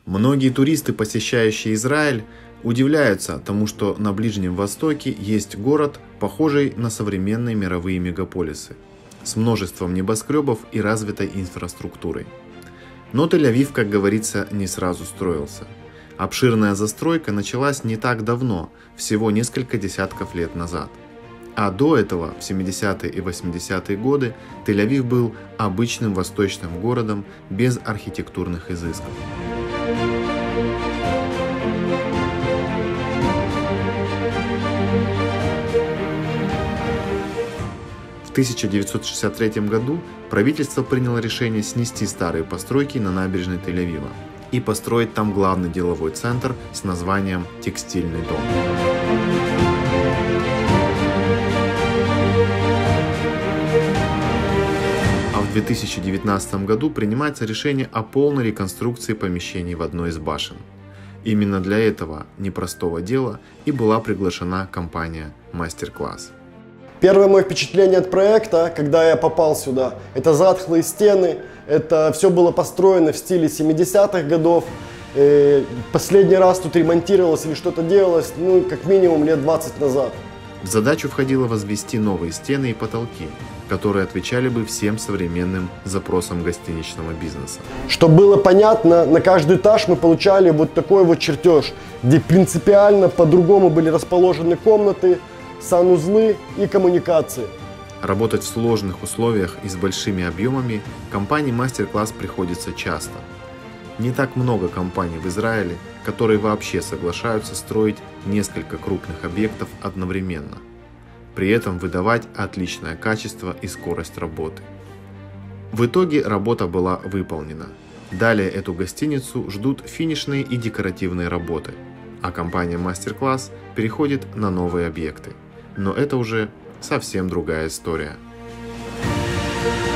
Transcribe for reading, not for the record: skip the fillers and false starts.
Многие туристы, посещающие Израиль, удивляются тому, что на Ближнем Востоке есть город, похожий на современные мировые мегаполисы, с множеством небоскребов и развитой инфраструктурой. Но Тель-Авив, как говорится, не сразу строился. Обширная застройка началась не так давно, всего несколько десятков лет назад. А до этого, в 70-е и 80-е годы, Тель-Авив был обычным восточным городом без архитектурных изысков. В 1963 году правительство приняло решение снести старые постройки на набережной Тель-Авива и построить там главный деловой центр с названием «Текстильный дом». А в 2019 году принимается решение о полной реконструкции помещений в одной из башен. Именно для этого непростого дела и была приглашена компания «Мастер-класс». Первое мое впечатление от проекта, когда я попал сюда, это затхлые стены, это все было построено в стиле 70-х годов. Последний раз тут ремонтировалось или что-то делалось, как минимум лет 20 назад. В задачу входило возвести новые стены и потолки, которые отвечали бы всем современным запросам гостиничного бизнеса. Чтобы было понятно, на каждый этаж мы получали вот такой вот чертеж, где принципиально по-другому были расположены комнаты, санузлы и коммуникации. Работать в сложных условиях и с большими объемами компании Мастер-класс приходится часто. Не так много компаний в Израиле, которые вообще соглашаются строить несколько крупных объектов одновременно, при этом выдавать отличное качество и скорость работы. В итоге работа была выполнена. Далее эту гостиницу ждут финишные и декоративные работы, а компания Мастер-класс переходит на новые объекты. Но это уже совсем другая история.